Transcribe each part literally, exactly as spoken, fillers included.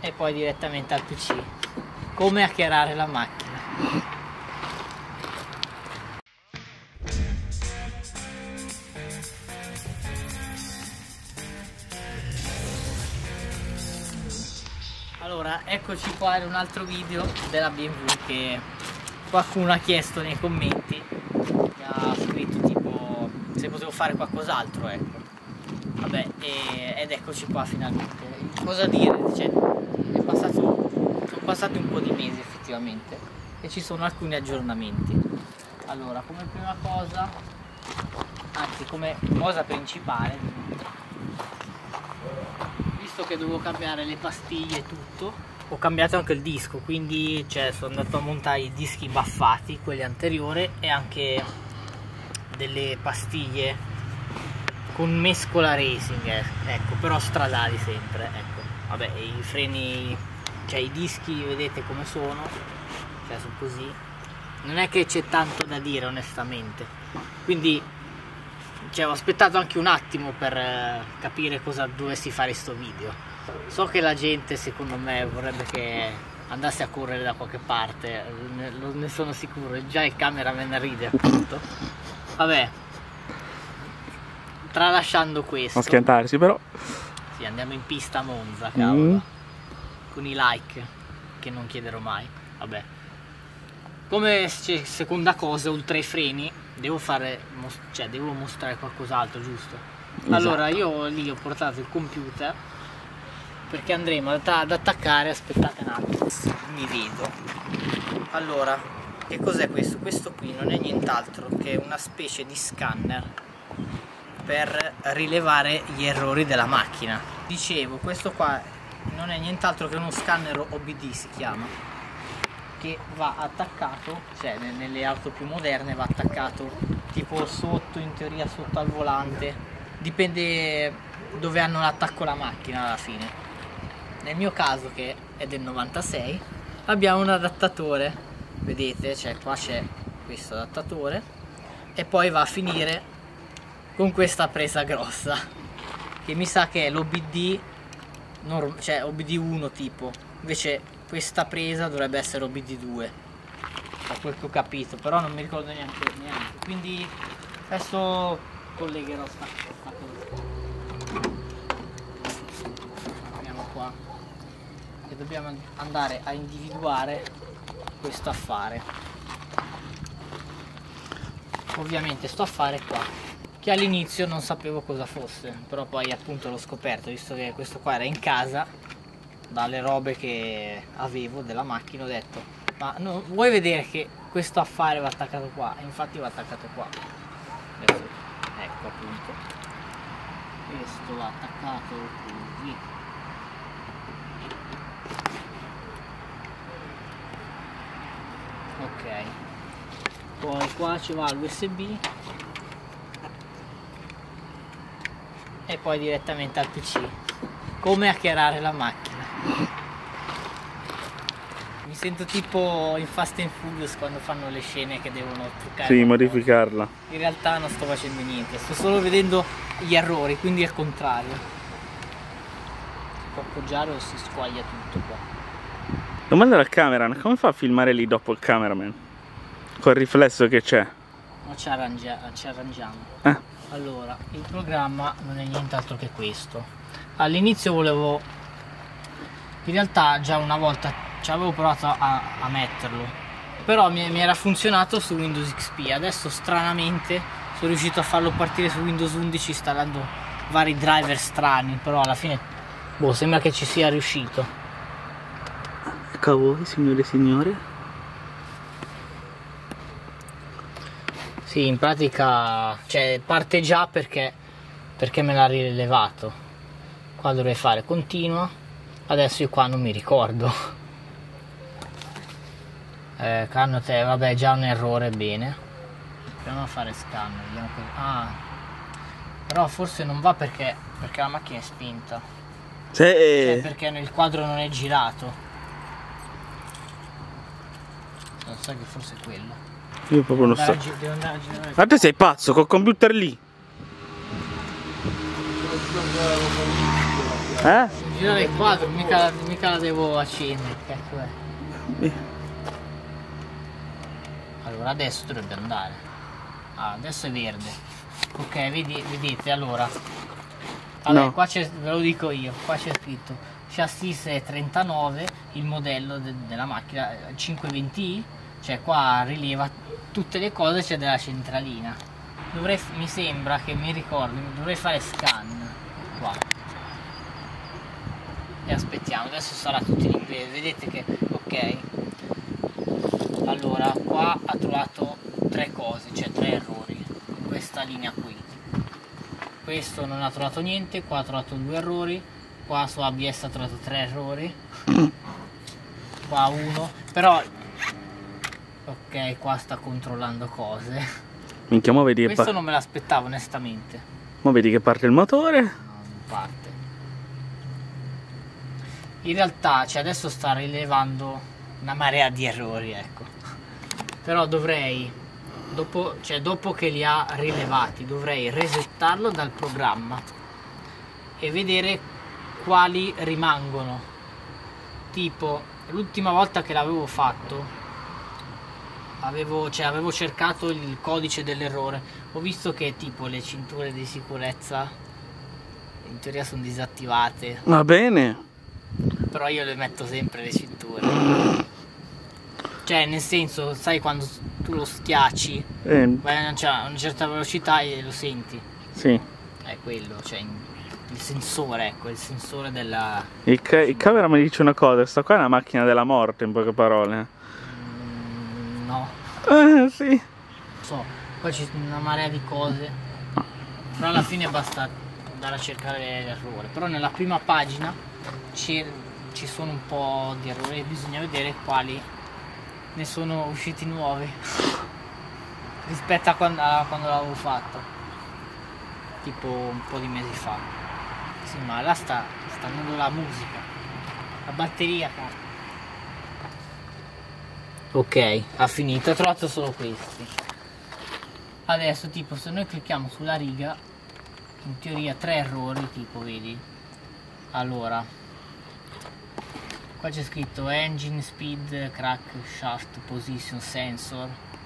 e poi direttamente al P C. Come hackerare la macchina. Allora, eccoci qua in un altro video della B M W che qualcuno ha chiesto nei commenti, mi ha scritto tipo se potevo fare qualcos'altro, ecco. Vabbè, e, ed eccoci qua finalmente. Cosa dire? Cioè, è passato, sono passati un po' di mesi effettivamente e ci sono alcuni aggiornamenti. Allora, come prima cosa, anzi come cosa principale, visto che dovevo cambiare le pastiglie e tutto, ho cambiato anche il disco, quindi cioè, sono andato a montare i dischi baffati, quelli anteriori, e anche delle pastiglie con mescola racing, eh. Ecco, però stradali sempre, ecco. Vabbè, i freni, cioè i dischi vedete come sono, cioè sono così, non è che c'è tanto da dire onestamente, quindi cioè, ho aspettato anche un attimo per eh, capire cosa dovessi fare sto video. So che la gente secondo me vorrebbe che andasse a correre da qualche parte, ne, ne sono sicuro, già il cameraman ride appunto. Vabbè, tralasciando questo, non schiantarsi però. Sì, andiamo in pista a Monza, cavolo, mm. con i like che non chiederò mai. Vabbè, come seconda cosa, oltre ai freni devo fare, cioè devo mostrare qualcos'altro, giusto? Esatto. Allora io lì ho portato il computer perché andremo ad attaccare, aspettate un attimo, mi vedo. Allora, che cos'è questo? Questo qui non è nient'altro che una specie di scanner per rilevare gli errori della macchina. Dicevo, questo qua non è nient'altro che uno scanner O B D, si chiama, che va attaccato, cioè nelle auto più moderne va attaccato tipo sotto, in teoria sotto al volante, dipende dove hanno l'attacco la macchina alla fine. Nel mio caso, che è del novantasei, abbiamo un adattatore, vedete, cioè qua c'è questo adattatore e poi va a finire con questa presa grossa che mi sa che è l'O B D, cioè O B D uno tipo, invece questa presa dovrebbe essere O B D due, da quel che ho capito, però non mi ricordo neanche niente, quindi adesso collegherò sta, sta cosa. Andiamo qua e dobbiamo andare a individuare questo affare. Ovviamente sto affare qua, che all'inizio non sapevo cosa fosse, però poi appunto l'ho scoperto, visto che questo qua era in casa, dalle robe che avevo della macchina, ho detto, ma no, vuoi vedere che questo affare va attaccato qua? E infatti va attaccato qua. Adesso, ecco appunto, questo va attaccato così. Ok, poi qua ci va l'U S B e poi direttamente al P C. Come hackerare la macchina. Mi sento tipo in Fast and Furious quando fanno le scene che devono truccare. Sì, modificarla. In realtà non sto facendo niente, sto solo vedendo gli errori, quindi al contrario. Si può appoggiare o si squaglia tutto qua. Domanda al cameraman, come fa a filmare lì dopo il cameraman? Col riflesso che c'è? Ma ci, arrangia ci arrangiamo. Eh. Allora, il programma non è nient'altro che questo. All'inizio volevo, in realtà già una volta ci avevo provato a, a metterlo, però mi, mi era funzionato su Windows X P. Adesso stranamente sono riuscito a farlo partire su Windows undici installando vari driver strani, però alla fine boh, sembra che ci sia riuscito. Ecco a voi, signore e signori. Sì, in pratica cioè, parte già perché, perché me l'ha rilevato. Qua dovrei fare continua, adesso io qua non mi ricordo. Eh, canno te, vabbè, già un errore, bene. Proviamo a fare scan, vediamo cosa. Ah, però forse non va perché, perché la macchina è spinta. Sì. Cioè, perché nel quadro non è girato. Non so che forse è quello. Io proprio non so. Devo andare a girare. Ma te sei pazzo, col computer lì? Eh? girare il quadro, mica, mica la devo accendere, che ecco è. Beh. Allora adesso dovrebbe andare. Ah, adesso è verde. Ok, vedi, vedete, allora. Vabbè, No. qua c'è, ve lo dico io, qua c'è scritto chassis trentanove, il modello de, della macchina cinquecentoventi i, cioè qua rileva tutte le cose, c'è della centralina. Dovrei, mi sembra che mi ricordo, dovrei fare scan qua. E aspettiamo, adesso sarà tutto in inglese, vedete che ok. Allora qua ha trovato tre cose, cioè tre errori in questa linea qui. Questo non ha trovato niente, qua ha trovato due errori, qua su A B S ha trovato tre errori, qua uno, però ok, qua sta controllando cose. Minchia, mo vedi che Questo pa- non me l'aspettavo onestamente. mo vedi che parte il motore. No, non parte. In realtà, cioè adesso sta rilevando una marea di errori, ecco. Però dovrei, dopo, cioè dopo che li ha rilevati, dovrei resettarlo dal programma e vedere quali rimangono. Tipo, l'ultima volta che l'avevo fatto, avevo, cioè, avevo cercato il codice dell'errore. Ho visto che tipo le cinture di sicurezza in teoria sono disattivate. Va bene. Però io le metto sempre le cinture. Cioè nel senso, sai quando tu lo schiacci, Eh, vai a una, una certa velocità e lo senti. sì. È quello, cioè il sensore, ecco, il sensore della... Il, ca- il camera mi dice una cosa, sta qua è una macchina della morte, in poche parole. Mm, no, Eh, sì. non so, poi c'è una marea di cose. Però alla fine basta andare a cercare l'errore. Però nella prima pagina ci, ci sono un po' di errori e bisogna vedere quali ne sono usciti nuovi rispetto a quando, a quando l'avevo fatto, tipo un po' di mesi fa. Sì, ma là sta, sta andando la musica, la batteria, cazzo. Ok, ha finito, ho trovato solo questi. Adesso tipo se noi clicchiamo sulla riga, in teoria tre errori, tipo vedi. Allora, qua c'è scritto engine speed crack shaft position sensor,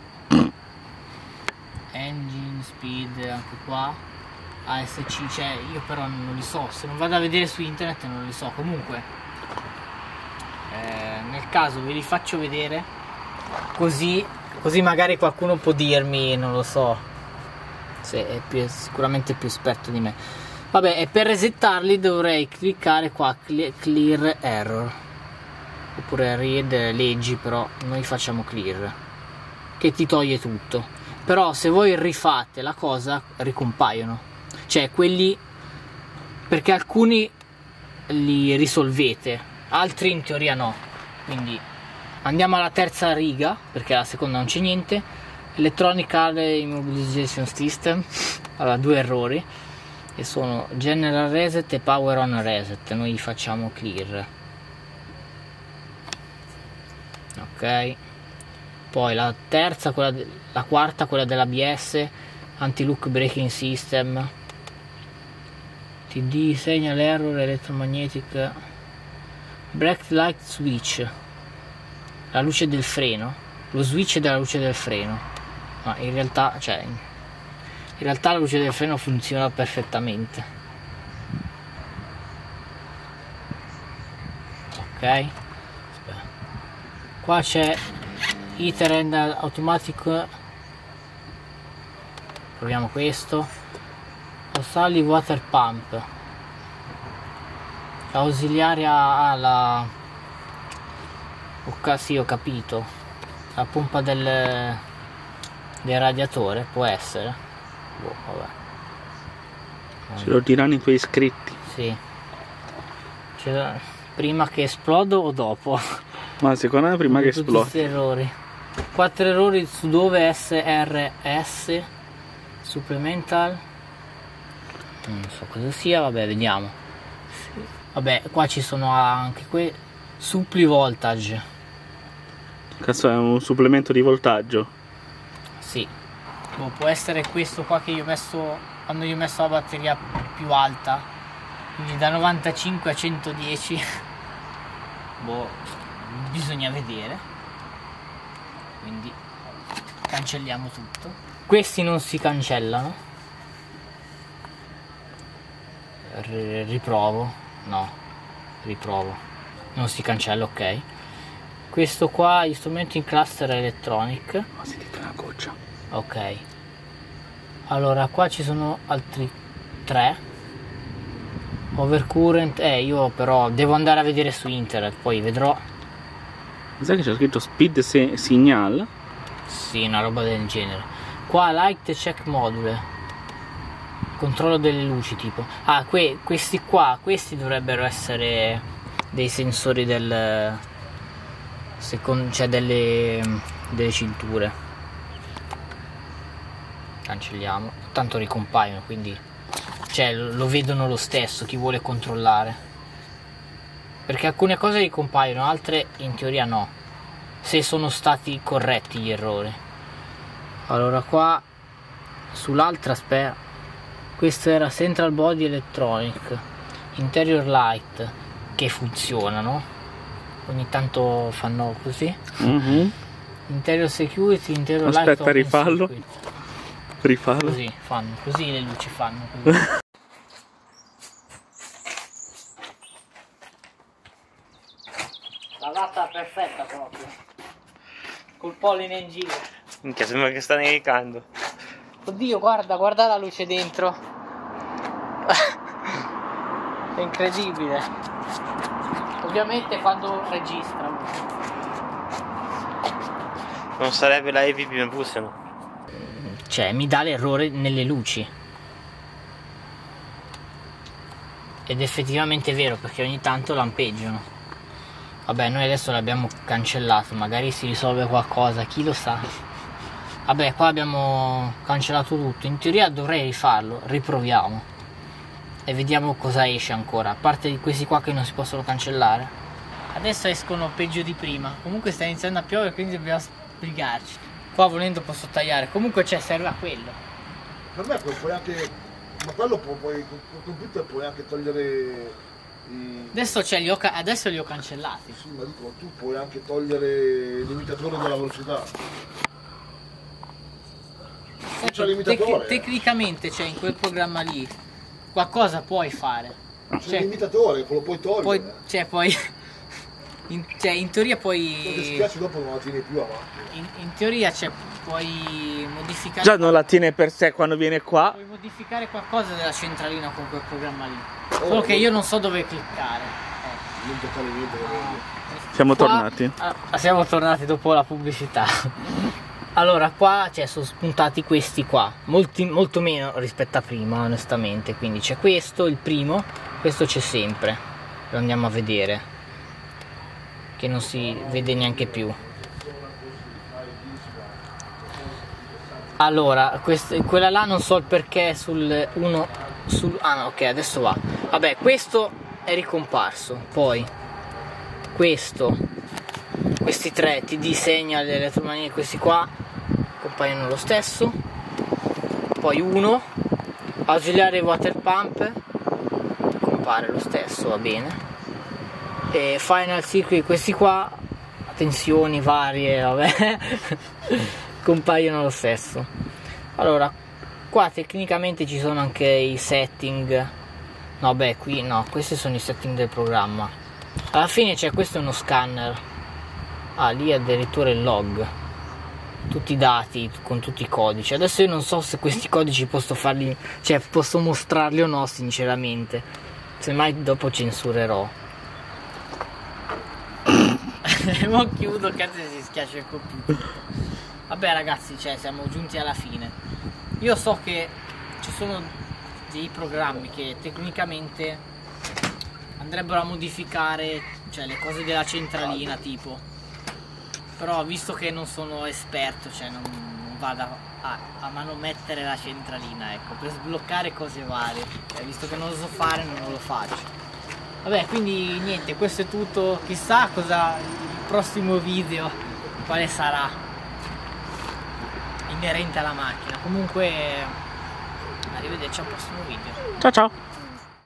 engine speed anche qua, A S C, cioè io però non li so, se non vado a vedere su internet non li so. Comunque eh, nel caso ve li faccio vedere, così così magari qualcuno può dirmi, non lo so, se è più, sicuramente più esperto di me. Vabbè, e per resettarli dovrei cliccare qua clear error, oppure read, leggi, però noi facciamo clear, che ti toglie tutto. Però se voi rifate la cosa ricompaiono, cioè quelli, perché alcuni li risolvete, altri in teoria no. Quindi andiamo alla terza riga, perché alla seconda non c'è niente. Electronical Immobilization System, allora due errori, e sono General Reset e Power On Reset. Noi facciamo clear. Ok, poi la terza, quella de- la quarta, quella dell'A B S, Anti-Look Braking System, T D Signal Error Electromagnetic Brake Light Switch, la luce del freno, lo switch della luce del freno, ma in realtà, cioè in realtà la luce del freno funziona perfettamente. Ok, qua c'è Heater and Automatic, proviamo questo, Auxiliary Water Pump, ausiliaria alla, oh, sì, ho capito, la pompa del, del radiatore, può essere, boh, vabbè. Ce lo diranno i tuoi iscritti. Sì, cioè, prima che esplodo o dopo? Ma secondo me prima che Tutti esplodi. questi errori, quattro errori su dove S R S supplemental, non so cosa sia, vabbè, vediamo. Vabbè, qua ci sono anche qui suppli voltage. Cazzo, è un supplemento di voltaggio. Sì, boh, può essere questo qua che io ho messo quando io ho messo la batteria più alta, quindi da novantacinque a centodieci boh, bisogna vedere, quindi cancelliamo tutto. Questi non si cancellano, R riprovo, no, riprovo, non si cancella, ok. Questo qua, gli strumenti in cluster electronic. Ho sentito una goccia. Ok, allora qua ci sono altri tre. Overcurrent, eh io però devo andare a vedere su internet, poi vedrò. Sai che c'è scritto speed se signal? Sì, una roba del genere. Qua light check module, controllo delle luci tipo. Ah, que questi qua, questi dovrebbero essere dei sensori del secondo, cioè delle, delle cinture. Cancelliamo, tanto ricompaiono, quindi cioè lo vedono lo stesso chi vuole controllare, perché alcune cose ricompaiono, altre in teoria no, se sono stati corretti gli errori. Allora qua sull'altra, aspetta, questo era Central Body Electronic, Interior Light, che funzionano, ogni tanto fanno così. Mm-hmm. Interior Security, Interior Aspetta, Light. Aspetta, rifallo. Rifallo. Così fanno, così le luci fanno. Così. La data perfetta proprio. Col polline in giro. Minchia, sembra che sta nevicando. Oddio, guarda, guarda la luce dentro. È incredibile. Ovviamente quando registra. Non sarebbe la E V P Bus, no? Cioè, mi dà l'errore nelle luci. Ed effettivamente è vero, perché ogni tanto lampeggiano. Vabbè, noi adesso l'abbiamo cancellato, magari si risolve qualcosa, chi lo sa. Vabbè, qua abbiamo cancellato tutto, in teoria dovrei rifarlo, riproviamo e vediamo cosa esce ancora, a parte di questi qua che non si possono cancellare. Adesso escono peggio di prima, comunque sta iniziando a piovere, quindi dobbiamo sbrigarci. Qua volendo posso tagliare, comunque c'è, serve a quello. Per me puoi anche, ma quello puoi, puoi, col computer puoi anche togliere i... Adesso, cioè, li ho, adesso li ho cancellati. Sì, ma dico, tu puoi anche togliere l'imitatore della velocità. C'è l'imitatore. Tec tecnicamente, cioè, in quel programma lì, qualcosa puoi fare. C'è Cioè, l'imitatore, lo puoi togliere. Poi, cioè, poi... In, cioè, in teoria puoi... Non ti spiace, dopo non la tieni più avanti. In, in teoria, cioè, puoi modificare... Già non la tiene per sé quando viene qua. Puoi modificare qualcosa della centralina con quel programma lì. Oh, Solo che no. io non so dove cliccare. Eh. Non toccare niente. Siamo Qua- tornati. ah, siamo tornati dopo la pubblicità. Allora, qua cioè, sono spuntati questi qua, molti, molto meno rispetto a prima, onestamente. Quindi c'è questo, il primo, questo c'è sempre. Lo andiamo a vedere, che non si vede neanche più. Allora, quest- quella là non so il perché sul uno sul ah no, ok, adesso va. Vabbè, questo è ricomparso. Poi questo, questi tre T D segnal elettromagnetici, questi qua compaiono lo stesso. Poi uno ausiliare water pump compare lo stesso, va bene. E final circuit, questi qua tensioni varie, vabbè, compaiono lo stesso. Allora, qua tecnicamente ci sono anche i setting. No, beh, qui no, questi sono i setting del programma. Alla fine c'è, questo è uno scanner. Ah, lì è addirittura il log, tutti i dati con tutti i codici. Adesso io non so se questi codici posso farli, cioè posso mostrarli o no, sinceramente. Semmai dopo censurerò. Mo chiudo, cazzo, si schiaccia il computer. Vabbè ragazzi, cioè siamo giunti alla fine. Io so che ci sono dei programmi che tecnicamente andrebbero a modificare, cioè, le cose della centralina tipo. Però visto che non sono esperto, cioè non, non vado a, a manomettere la centralina, ecco, per sbloccare cose varie. Cioè, visto che non lo so fare, non lo faccio. Vabbè, quindi niente, questo è tutto. Chissà cosa il prossimo video quale sarà inerente alla macchina. Comunque arrivederci al prossimo video. Ciao ciao.